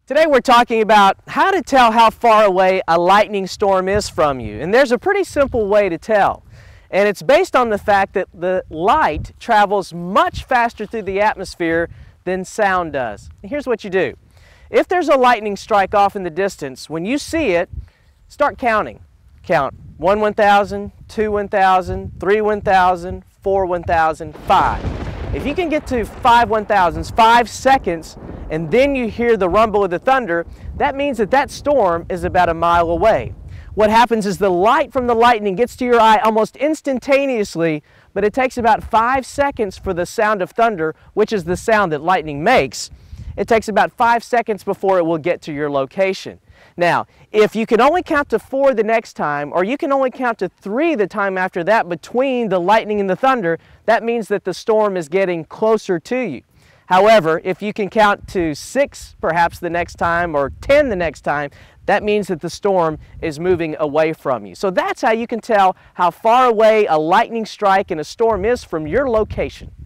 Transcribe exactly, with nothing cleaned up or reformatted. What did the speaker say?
Today we're talking about how to tell how far away a lightning storm is from you. And there's a pretty simple way to tell. And it's based on the fact that the light travels much faster through the atmosphere than sound does. And here's what you do. If there's a lightning strike off in the distance, when you see it, start counting. Count one one thousand, two one thousand, three one thousand, four one thousand, five. If you can get to five one thousands, five seconds, and then you hear the rumble of the thunder, that means that that storm is about a mile away. What happens is the light from the lightning gets to your eye almost instantaneously, but it takes about five seconds for the sound of thunder, which is the sound that lightning makes. It takes about five seconds before it will get to your location. Now, if you can only count to four the next time, or you can only count to three the time after that between the lightning and the thunder, that means that the storm is getting closer to you. However, if you can count to six perhaps the next time, or ten the next time, that means that the storm is moving away from you. So that's how you can tell how far away a lightning strike and a storm is from your location.